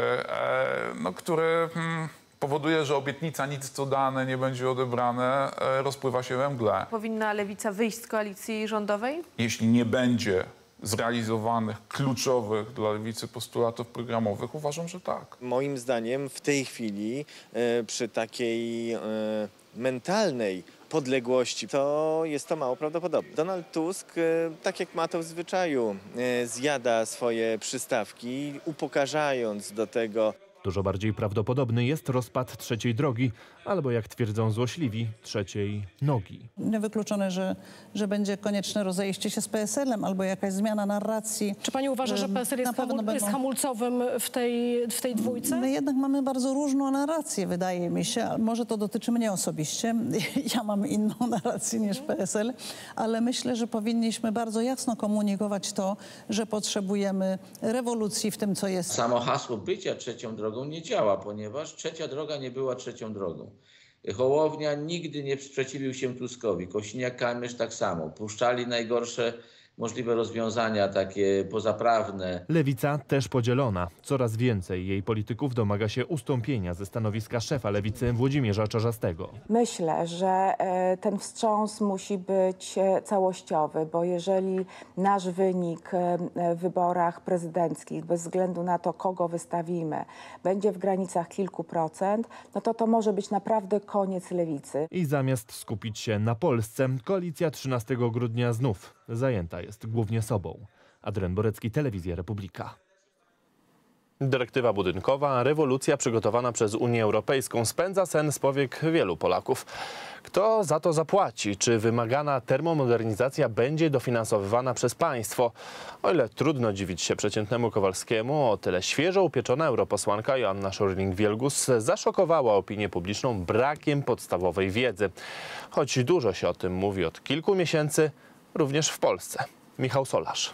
który powoduje, że obietnica nic co dane nie będzie odebrane, rozpływa się we mgle. Powinna Lewica wyjść z koalicji rządowej? Jeśli nie będzie zrealizowanych, kluczowych dla Lewicy postulatów programowych, uważam, że tak. Moim zdaniem w tej chwili przy takiej mentalnej podległości to jest to mało prawdopodobne. Donald Tusk, tak jak ma to w zwyczaju, zjada swoje przystawki, upokarzając do tego. Dużo bardziej prawdopodobny jest rozpad trzeciej drogi, albo jak twierdzą złośliwi, trzeciej nogi. Niewykluczone, że będzie konieczne rozejście się z PSL-em albo jakaś zmiana narracji. Czy pani uważa, że PSL jest hamulcowym w tej dwójce? My jednak mamy bardzo różną narrację, wydaje mi się. Może to dotyczy mnie osobiście. Ja mam inną narrację niż PSL, ale myślę, że powinniśmy bardzo jasno komunikować to, że potrzebujemy rewolucji w tym, co jest. Samo hasło bycia trzecią drogą nie działa, ponieważ trzecia droga nie była trzecią drogą. Hołownia nigdy nie sprzeciwił się Tuskowi, Kosiniak-Kamysz tak samo. Puszczali najgorsze możliwe rozwiązania, takie pozaprawne. Lewica też podzielona. Coraz więcej jej polityków domaga się ustąpienia ze stanowiska szefa Lewicy Włodzimierza Czarzastego. Myślę, że ten wstrząs musi być całościowy, bo jeżeli nasz wynik w wyborach prezydenckich, bez względu na to, kogo wystawimy, będzie w granicach kilku procent, no to może być naprawdę koniec Lewicy. I zamiast skupić się na Polsce, koalicja 13 grudnia znów zajęta jest głównie sobą. Adrian Borecki, Telewizja Republika. Dyrektywa budynkowa, rewolucja przygotowana przez Unię Europejską spędza sen z powiek wielu Polaków. Kto za to zapłaci? Czy wymagana termomodernizacja będzie dofinansowywana przez państwo? O ile trudno dziwić się przeciętnemu Kowalskiemu, o tyle świeżo upieczona europosłanka Joanna Scheuring-Wielgus zaszokowała opinię publiczną brakiem podstawowej wiedzy. Choć dużo się o tym mówi od kilku miesięcy, również w Polsce. Michał Solarz.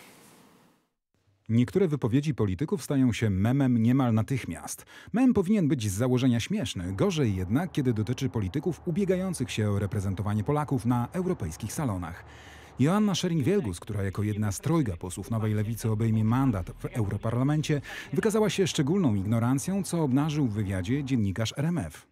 Niektóre wypowiedzi polityków stają się memem niemal natychmiast. Mem powinien być z założenia śmieszny, gorzej jednak, kiedy dotyczy polityków ubiegających się o reprezentowanie Polaków na europejskich salonach. Joanna Scheuring-Wielgus, która jako jedna z trojga posłów Nowej Lewicy obejmie mandat w Europarlamencie, wykazała się szczególną ignorancją, co obnażył w wywiadzie dziennikarz RMF.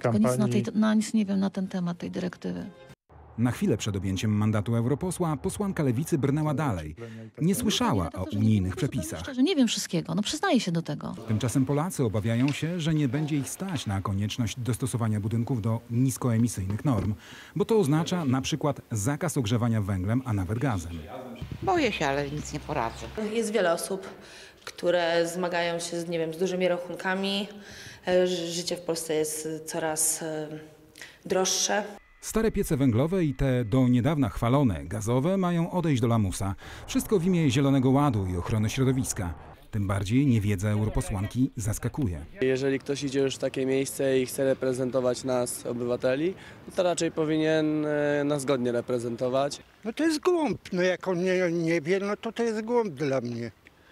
Nic nie wiem na ten temat tej dyrektywy. Na chwilę przed objęciem mandatu europosła posłanka Lewicy brnęła dalej. Nie słyszała o unijnych przepisach. Szczerze, nie wiem wszystkiego, przyznaję się do tego. Tymczasem Polacy obawiają się, że nie będzie ich stać na konieczność dostosowania budynków do niskoemisyjnych norm, bo to oznacza na przykład zakaz ogrzewania węglem, a nawet gazem. Boję się, ale nic nie poradzę. Jest wiele osób, które zmagają się z dużymi rachunkami. Życie w Polsce jest coraz droższe. Stare piece węglowe i te do niedawna chwalone gazowe mają odejść do lamusa. Wszystko w imię Zielonego Ładu i ochrony środowiska. Tym bardziej niewiedza europosłanki zaskakuje. Jeżeli ktoś idzie już w takie miejsce i chce reprezentować nas, obywateli, to raczej powinien nas godnie reprezentować. No to jest głąb. No jak on nie wie, no to jest głąb dla mnie.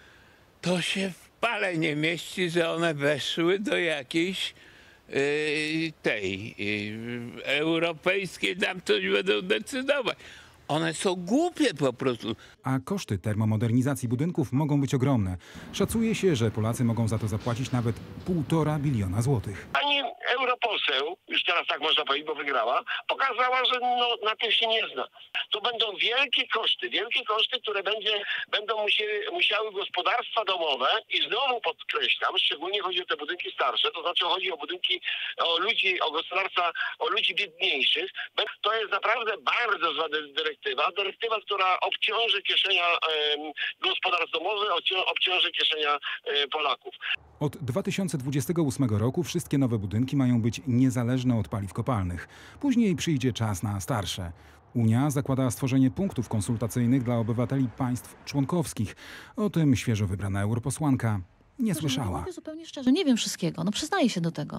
To się w pale nie mieści, że one weszły do jakiejś tej europejskiej, tam coś będą decydować. One są głupie po prostu. A koszty termomodernizacji budynków mogą być ogromne. Szacuje się, że Polacy mogą za to zapłacić nawet 1,5 biliona złotych. Pani europoseł, już teraz tak można powiedzieć, bo wygrała, pokazała, że na tym się nie zna. To będą wielkie koszty, które będą musiały gospodarstwa domowe i znowu podkreślam, szczególnie chodzi o te budynki starsze, to znaczy chodzi o budynki, o ludzi, o gospodarstwa, o ludzi biedniejszych. To jest naprawdę bardzo zła dyrektywa, która obciąży kieszenia gospodarstw domowych, obciąży kieszenia Polaków. Od 2028 roku wszystkie nowe budynki mają być niezależne od paliw kopalnych. Później przyjdzie czas na starsze. Unia zakłada stworzenie punktów konsultacyjnych dla obywateli państw członkowskich. O tym świeżo wybrana europosłanka nie słyszała. Mówię zupełnie szczerze, nie wiem wszystkiego. Przyznaję się do tego.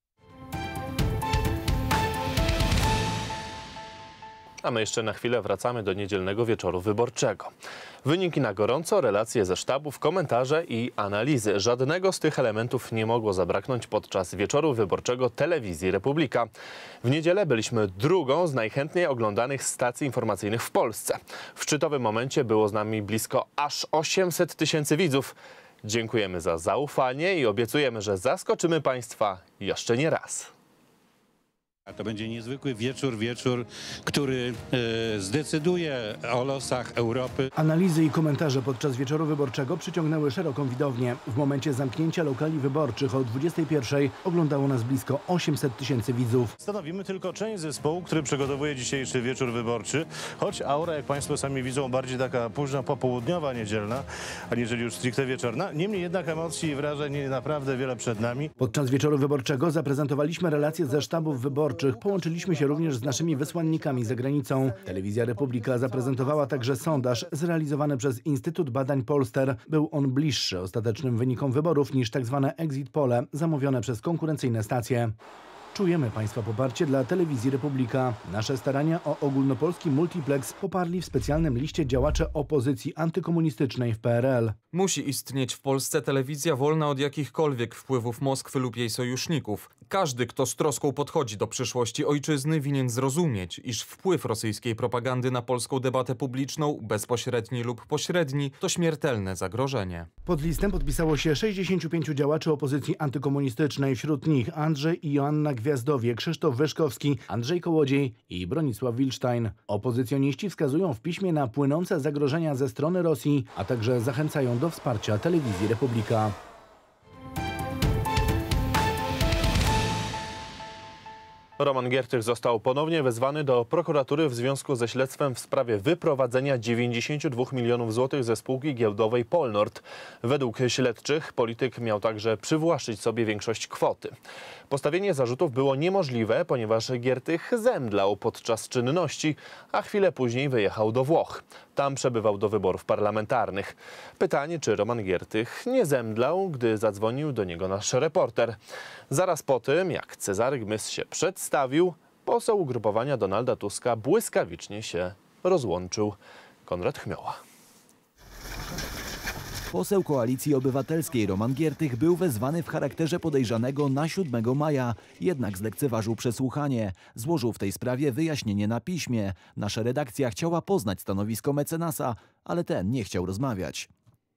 A my jeszcze na chwilę wracamy do niedzielnego wieczoru wyborczego. Wyniki na gorąco, relacje ze sztabów, komentarze i analizy. Żadnego z tych elementów nie mogło zabraknąć podczas wieczoru wyborczego Telewizji Republika. W niedzielę byliśmy drugą z najchętniej oglądanych stacji informacyjnych w Polsce. W szczytowym momencie było z nami blisko aż 800 000 widzów. Dziękujemy za zaufanie i obiecujemy, że zaskoczymy Państwa jeszcze nie raz. A to będzie niezwykły wieczór, który zdecyduje o losach Europy. Analizy i komentarze podczas wieczoru wyborczego przyciągnęły szeroką widownię. W momencie zamknięcia lokali wyborczych o 21:00 oglądało nas blisko 800 000 widzów. Stanowimy tylko część zespołu, który przygotowuje dzisiejszy wieczór wyborczy, choć aura, jak Państwo sami widzą, bardziej taka późna popołudniowa, niedzielna, aniżeli już stricte wieczorna. Niemniej jednak emocji i wrażeń naprawdę wiele przed nami. Podczas wieczoru wyborczego zaprezentowaliśmy relacje ze sztabów wyborczych. Połączyliśmy się również z naszymi wysłannikami za granicą. Telewizja Republika zaprezentowała także sondaż zrealizowany przez Instytut Badań Polster. Był on bliższy ostatecznym wynikom wyborów niż tzw. exit pole zamówione przez konkurencyjne stacje. Czujemy Państwa poparcie dla Telewizji Republika. Nasze starania o ogólnopolski multiplex poparli w specjalnym liście działacze opozycji antykomunistycznej w PRL. Musi istnieć w Polsce telewizja wolna od jakichkolwiek wpływów Moskwy lub jej sojuszników. Każdy, kto z troską podchodzi do przyszłości ojczyzny, winien zrozumieć, iż wpływ rosyjskiej propagandy na polską debatę publiczną, bezpośredni lub pośredni, to śmiertelne zagrożenie. Pod listem podpisało się 65 działaczy opozycji antykomunistycznej, wśród nich Andrzej i Joanna Gwiazdowie, Krzysztof Wyszkowski, Andrzej Kołodziej i Bronisław Wilstein. Opozycjoniści wskazują w piśmie na płynące zagrożenia ze strony Rosji, a także zachęcają do wsparcia Telewizji Republika. Roman Giertych został ponownie wezwany do prokuratury w związku ze śledztwem w sprawie wyprowadzenia 92 milionów złotych ze spółki giełdowej Polnord. Według śledczych polityk miał także przywłaszczyć sobie większość kwoty. Postawienie zarzutów było niemożliwe, ponieważ Giertych zemdlał podczas czynności, a chwilę później wyjechał do Włoch. Tam przebywał do wyborów parlamentarnych. Pytanie, czy Roman Giertych nie zemdlał, gdy zadzwonił do niego nasz reporter. Zaraz po tym, jak Cezary Gmys się przedstawił, poseł ugrupowania Donalda Tuska błyskawicznie się rozłączył. Konrad Chmioła. Poseł Koalicji Obywatelskiej Roman Giertych był wezwany w charakterze podejrzanego na 7 maja, jednak zlekceważył przesłuchanie. Złożył w tej sprawie wyjaśnienie na piśmie. Nasza redakcja chciała poznać stanowisko mecenasa, ale ten nie chciał rozmawiać.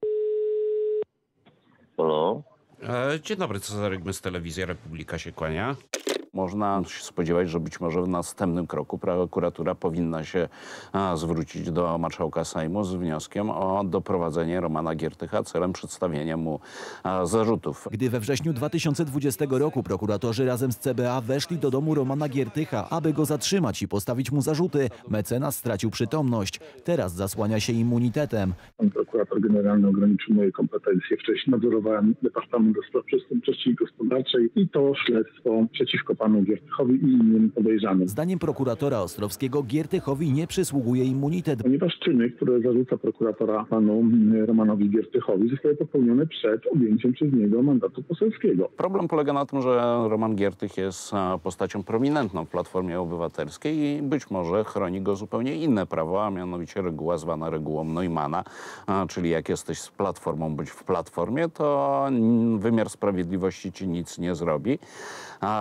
Halo? Dzień dobry, Cezary Gmys, Telewizja Republika się kłania. Można się spodziewać, że być może w następnym kroku prokuratura powinna się zwrócić do marszałka Sejmu z wnioskiem o doprowadzenie Romana Giertycha celem przedstawienia mu zarzutów. Gdy we wrześniu 2020 roku prokuratorzy razem z CBA weszli do domu Romana Giertycha, aby go zatrzymać i postawić mu zarzuty, mecenas stracił przytomność. Teraz zasłania się immunitetem. Pan prokurator generalny ograniczył moje kompetencje. Wcześniej nadzorowałem Departament do Spraw Przestępczości Gospodarczej i to śledztwo przeciwko panu Giertychowi i innym podejrzanym. Zdaniem prokuratora Ostrowskiego Giertychowi nie przysługuje immunitet. Ponieważ czyny, które zarzuca prokuratora panu Romanowi Giertychowi, zostały popełnione przed objęciem przez niego mandatu poselskiego. Problem polega na tym, że Roman Giertych jest postacią prominentną w Platformie Obywatelskiej i być może chroni go zupełnie inne prawo, a mianowicie reguła zwana regułą Neumana, czyli jak jesteś z Platformą bądź w Platformie, to wymiar sprawiedliwości ci nic nie zrobi. A tym bardziej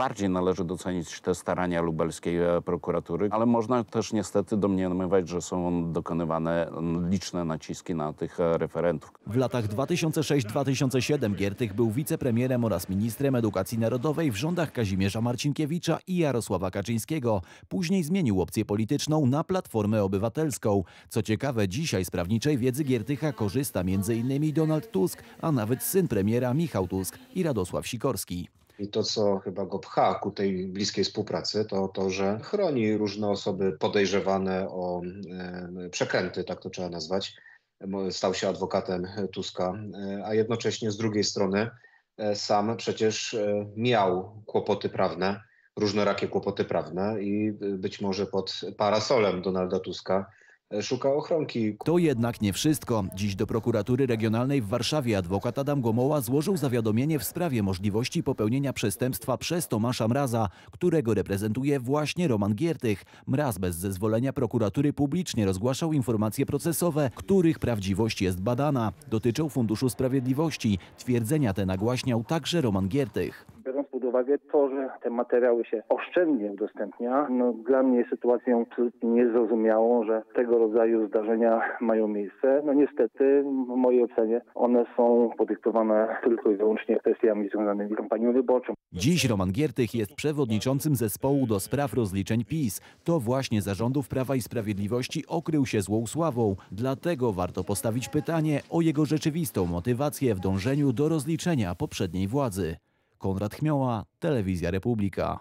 bardziej należy docenić te starania lubelskiej prokuratury, ale można też niestety domniemywać, że są dokonywane liczne naciski na tych referentów. W latach 2006-2007 Giertych był wicepremierem oraz ministrem edukacji narodowej w rządach Kazimierza Marcinkiewicza i Jarosława Kaczyńskiego. Później zmienił opcję polityczną na Platformę Obywatelską. Co ciekawe, dzisiaj z prawniczej wiedzy Giertycha korzysta m.in. Donald Tusk, a nawet syn premiera Michał Tusk i Radosław Sikorski. I to, co chyba go pcha ku tej bliskiej współpracy, to to, że chroni różne osoby podejrzewane o przekręty, tak to trzeba nazwać. Stał się adwokatem Tuska, a jednocześnie z drugiej strony sam przecież miał kłopoty prawne, różnorakie kłopoty prawne i być może pod parasolem Donalda Tuska szuka ochronki. To jednak nie wszystko. Dziś do prokuratury regionalnej w Warszawie adwokat Adam Gomoła złożył zawiadomienie w sprawie możliwości popełnienia przestępstwa przez Tomasza Mraza, którego reprezentuje właśnie Roman Giertych. Mraz bez zezwolenia prokuratury publicznie rozgłaszał informacje procesowe, których prawdziwość jest badana. Dotyczą Funduszu Sprawiedliwości. Twierdzenia te nagłaśniał także Roman Giertych. Biorąc pod uwagę to, że te materiały się oszczędnie udostępnia, dla mnie jest sytuacją absolutnie niezrozumiałą, że tego rodzaju zdarzenia mają miejsce. Niestety, w mojej ocenie, one są podyktowane tylko i wyłącznie kwestiami związanymi z kampanią wyborczą. Dziś Roman Giertych jest przewodniczącym zespołu do spraw rozliczeń PiS. To właśnie za rządów Prawa i Sprawiedliwości okrył się złą sławą. Dlatego warto postawić pytanie o jego rzeczywistą motywację w dążeniu do rozliczenia poprzedniej władzy. Konrad Chmioła, Telewizja Republika.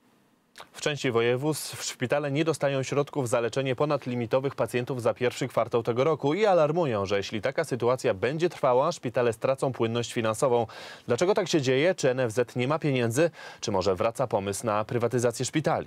W części województw szpitale nie dostają środków za leczenie ponadlimitowych pacjentów za pierwszy kwartał tego roku i alarmują, że jeśli taka sytuacja będzie trwała, szpitale stracą płynność finansową. Dlaczego tak się dzieje? Czy NFZ nie ma pieniędzy? Czy może wraca pomysł na prywatyzację szpitali?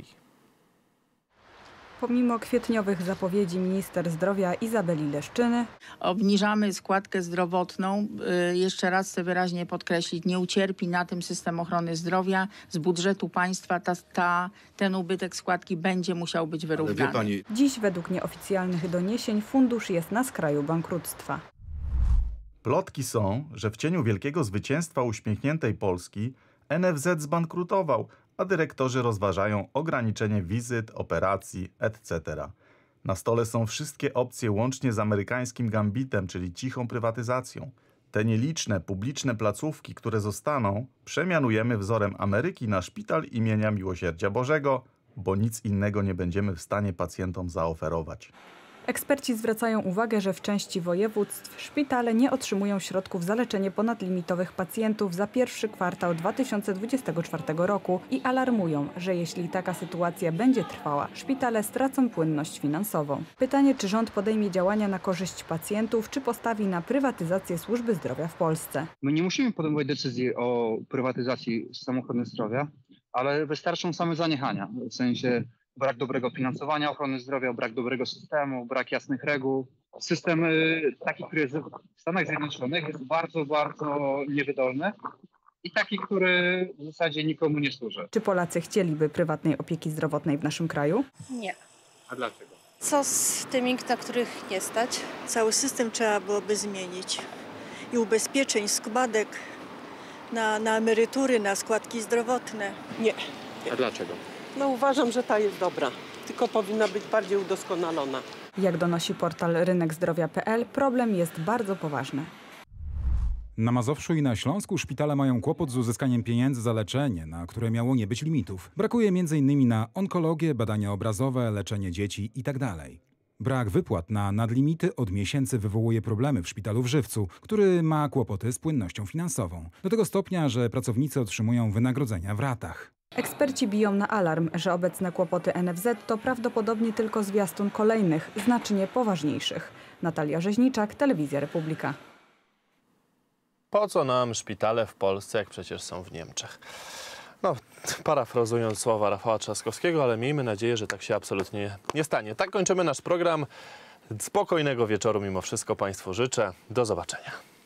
Pomimo kwietniowych zapowiedzi minister zdrowia Izabeli Leszczyny, obniżamy składkę zdrowotną. Jeszcze raz chcę wyraźnie podkreślić, nie ucierpi na tym system ochrony zdrowia. Z budżetu państwa ten ubytek składki będzie musiał być wyrównany. dziś według nieoficjalnych doniesień fundusz jest na skraju bankructwa. Plotki są, że w cieniu wielkiego zwycięstwa uśmiechniętej Polski NFZ zbankrutował, a dyrektorzy rozważają ograniczenie wizyt, operacji, etc. Na stole są wszystkie opcje łącznie z amerykańskim gambitem, czyli cichą prywatyzacją. Te nieliczne, publiczne placówki, które zostaną, przemianujemy wzorem Ameryki na szpital imienia Miłosierdzia Bożego, bo nic innego nie będziemy w stanie pacjentom zaoferować. Eksperci zwracają uwagę, że w części województw szpitale nie otrzymują środków za leczenie ponadlimitowych pacjentów za pierwszy kwartał 2024 roku i alarmują, że jeśli taka sytuacja będzie trwała, szpitale stracą płynność finansową. Pytanie, czy rząd podejmie działania na korzyść pacjentów, czy postawi na prywatyzację służby zdrowia w Polsce. My nie musimy podejmować decyzji o prywatyzacji systemu ochrony zdrowia, ale wystarczą same zaniechania, w sensie brak dobrego finansowania ochrony zdrowia, brak dobrego systemu, brak jasnych reguł. System taki, który jest w Stanach Zjednoczonych, jest bardzo, bardzo niewydolny i taki, który w zasadzie nikomu nie służy. Czy Polacy chcieliby prywatnej opieki zdrowotnej w naszym kraju? Nie. A dlaczego? Co z tymi, na których nie stać? Cały system trzeba byłoby zmienić. I ubezpieczeń, składek na emerytury, na składki zdrowotne. Nie. A dlaczego? Uważam, że ta jest dobra, tylko powinna być bardziej udoskonalona. Jak donosi portal rynekzdrowia.pl, problem jest bardzo poważny. Na Mazowszu i na Śląsku szpitale mają kłopot z uzyskaniem pieniędzy za leczenie, na które miało nie być limitów. Brakuje m.in. na onkologię, badania obrazowe, leczenie dzieci itd. Brak wypłat na nadlimity od miesięcy wywołuje problemy w szpitalu w Żywcu, który ma kłopoty z płynnością finansową. Do tego stopnia, że pracownicy otrzymują wynagrodzenia w ratach. Eksperci biją na alarm, że obecne kłopoty NFZ to prawdopodobnie tylko zwiastun kolejnych, znacznie poważniejszych. Natalia Rzeźniczak, Telewizja Republika. Po co nam szpitale w Polsce, jak przecież są w Niemczech? Parafrazując słowa Rafała Trzaskowskiego, ale miejmy nadzieję, że tak się absolutnie nie stanie. Tak kończymy nasz program. Spokojnego wieczoru mimo wszystko Państwu życzę. Do zobaczenia.